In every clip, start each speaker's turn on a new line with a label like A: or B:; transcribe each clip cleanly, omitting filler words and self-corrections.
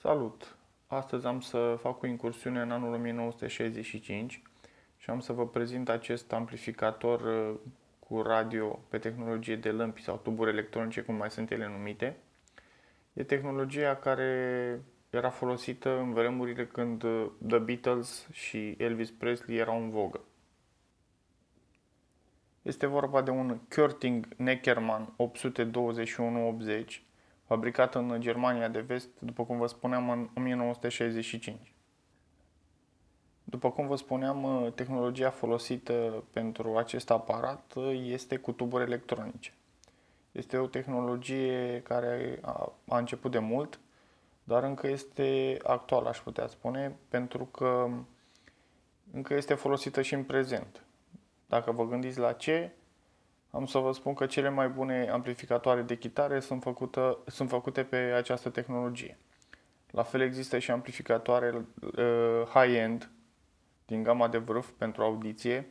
A: Salut! Astăzi am să fac o incursiune în anul 1965 și am să vă prezint acest amplificator cu radio pe tehnologie de lămpi sau tuburi electronice, cum mai sunt ele numite. E tehnologia care era folosită în vremurile când The Beatles și Elvis Presley erau în vogă. Este vorba de un Körting Neckermann 821-80, fabricat în Germania de Vest, după cum vă spuneam, în 1965. După cum vă spuneam, tehnologia folosită pentru acest aparat este cu tuburi electronice. Este o tehnologie care a început de mult, dar încă este actuală, aș putea spune, pentru că încă este folosită și în prezent. Dacă vă gândiți la ce, am să vă spun că cele mai bune amplificatoare de chitare sunt făcute pe această tehnologie. La fel există și amplificatoare high-end din gama de vârf pentru audiție,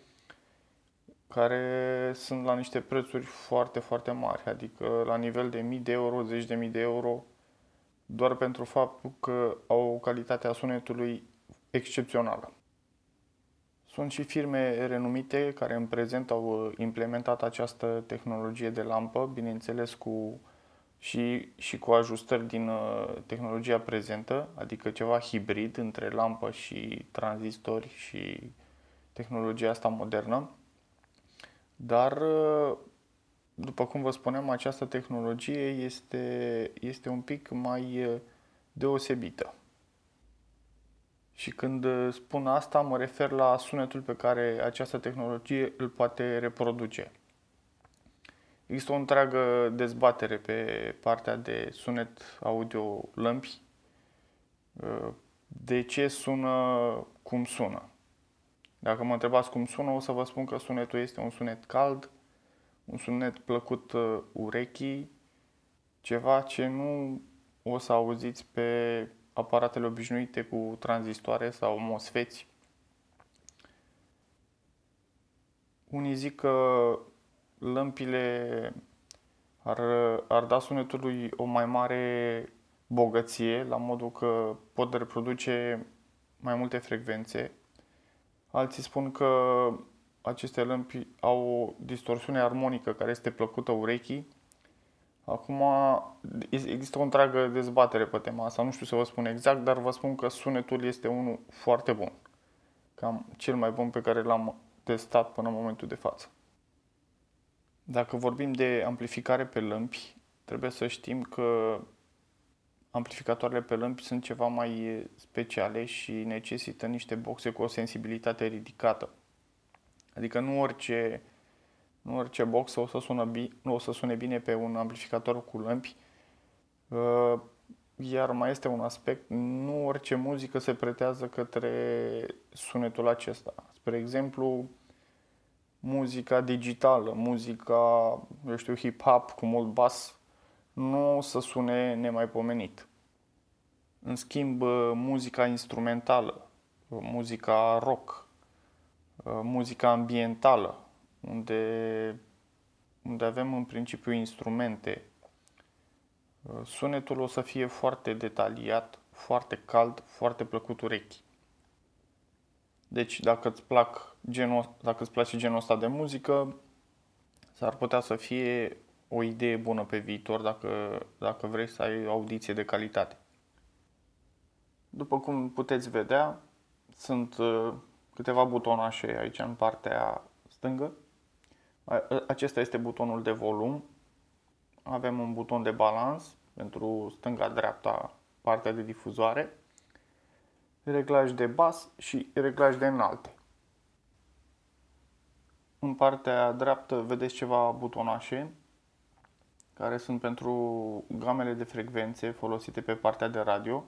A: care sunt la niște prețuri foarte, foarte mari, adică la nivel de mii de euro, zeci de mii de euro, doar pentru faptul că au o calitate a sunetului excepțională. Sunt și firme renumite care în prezent au implementat această tehnologie de lampă, bineînțeles și cu ajustări din tehnologia prezentă, adică ceva hibrid între lampă și tranzistori și tehnologia asta modernă. Dar, după cum vă spuneam, această tehnologie este un pic mai deosebită. Și când spun asta, mă refer la sunetul pe care această tehnologie îl poate reproduce. Există o întreagă dezbatere pe partea de sunet audio lămpi. De ce sună cum sună? Dacă mă întrebați cum sună, o să vă spun că sunetul este un sunet cald, un sunet plăcut urechii, ceva ce nu o să auziți pe aparatele obișnuite cu tranzistoare sau MOSFETs. Unii zic că lămpile ar da sunetului o mai mare bogăție, la modul că pot reproduce mai multe frecvențe. Alții spun că aceste lămpi au o distorsiune armonică care este plăcută urechii. Acum există o întreagă dezbatere pe tema asta, nu știu să vă spun exact, dar vă spun că sunetul este unul foarte bun. Cam cel mai bun pe care l-am testat până în momentul de față. Dacă vorbim de amplificare pe lămpi, trebuie să știm că amplificatoarele pe lămpi sunt ceva mai speciale și necesită niște boxe cu o sensibilitate ridicată. Adică nu orice box o să sune bine pe un amplificator cu lămpi. Iar mai este un aspect, nu orice muzică se pretează către sunetul acesta. Spre exemplu, muzica digitală, muzica, hip-hop cu mult bas, nu o să sune nemaipomenit. În schimb, muzica instrumentală, muzica rock, muzica ambientală, unde avem în principiu instrumente, sunetul o să fie foarte detaliat, foarte cald, foarte plăcut urechii. Deci dacă îți place genul ăsta de muzică, s-ar putea să fie o idee bună pe viitor dacă vrei să ai o audiție de calitate. După cum puteți vedea, sunt câteva butonașe aici în partea stângă. Acesta este butonul de volum. Avem un buton de balans pentru stânga-dreapta, partea de difuzoare, reglaj de bas și reglaj de înalte. În partea dreaptă vedeți ceva butonașe care sunt pentru gamele de frecvențe folosite pe partea de radio.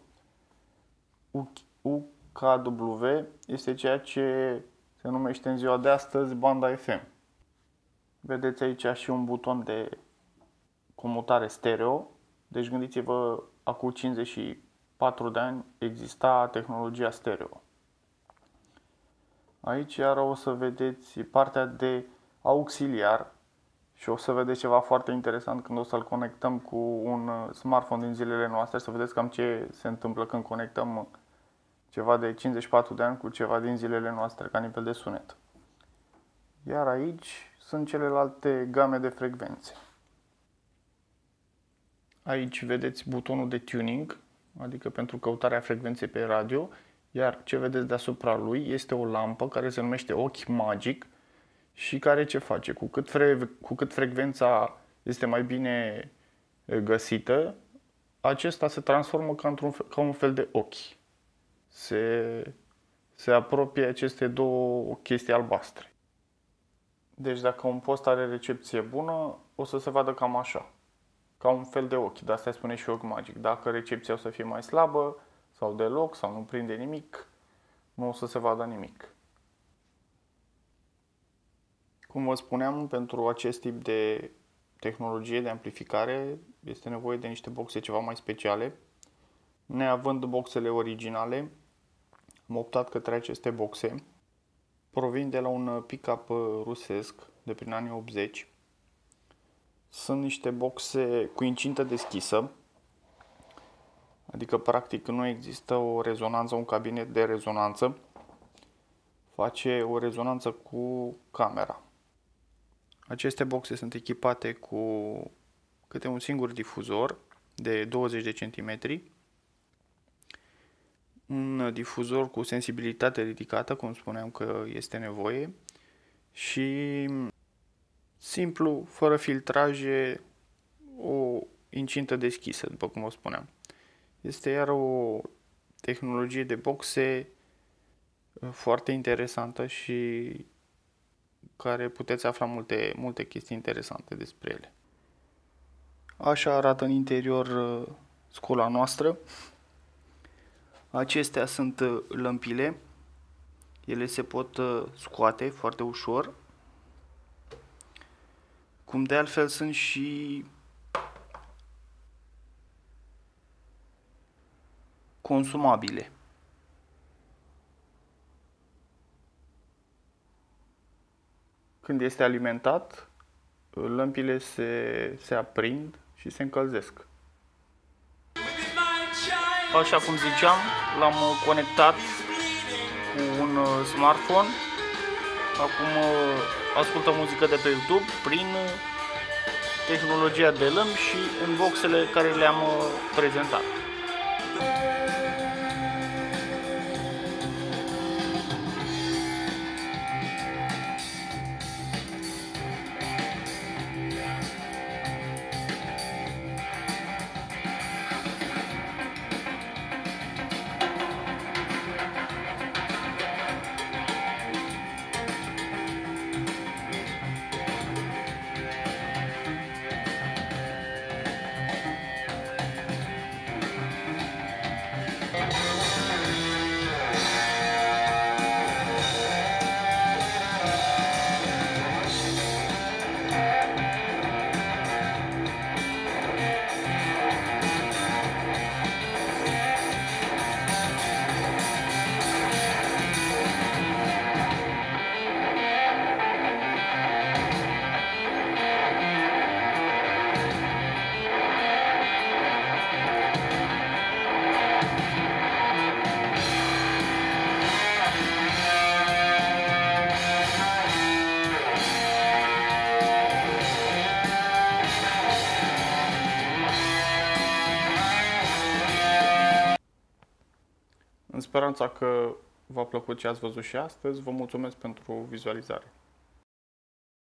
A: UKW este ceea ce se numește în ziua de astăzi banda FM. Vedeți aici și un buton de comutare stereo. Deci gândiți-vă, acum 54 de ani exista tehnologia stereo. Aici iar o să vedeți partea de auxiliar Și o să vedeți ceva foarte interesant când o să-l conectăm cu un smartphone din zilele noastre, să vedeți cam ce se întâmplă când conectăm ceva de 54 de ani cu ceva din zilele noastre ca nivel de sunet. Iar aici sunt celelalte game de frecvențe. Aici vedeți butonul de tuning, adică pentru căutarea frecvenței pe radio, iar ce vedeți deasupra lui este o lampă care se numește ochi magic și care ce face? Cu cât frecvența este mai bine găsită, acesta se transformă ca un fel de ochi. Se apropie aceste două chestii albastre. Deci dacă un post are recepție bună, o să se vadă cam așa. Ca un fel de ochi, de asta spune și ochi magic. Dacă recepția o să fie mai slabă sau deloc sau nu prinde nimic, nu o să se vadă nimic. Cum vă spuneam, pentru acest tip de tehnologie de amplificare este nevoie de niște boxe ceva mai speciale. Neavând boxele originale, am optat către aceste boxe. Provin de la un pick-up rusesc de prin anii 80. Sunt niște boxe cu incintă deschisă, adică practic nu există o rezonanță, un cabinet de rezonanță. Face o rezonanță cu camera. Aceste boxe sunt echipate cu câte un singur difuzor de 20 de centimetri, un difuzor cu sensibilitate ridicată, cum spuneam că este nevoie, și simplu, fără filtraje, o incintă deschisă, după cum vă spuneam. Este iar o tehnologie de boxe foarte interesantă și care puteți afla multe chestii interesante despre ele. Așa arată în interior școala noastră. Acestea sunt lămpile. Ele se pot scoate foarte ușor. Cum de altfel sunt și consumabile. Când este alimentat, lămpile se aprind și se încălzesc. Așa cum ziceam, l-am conectat cu un smartphone. Acum ascultă muzică de pe YouTube prin tehnologia de lămpi și în boxele care le-am prezentat. În speranța că v-a plăcut ce ați văzut și astăzi, vă mulțumesc pentru vizualizare.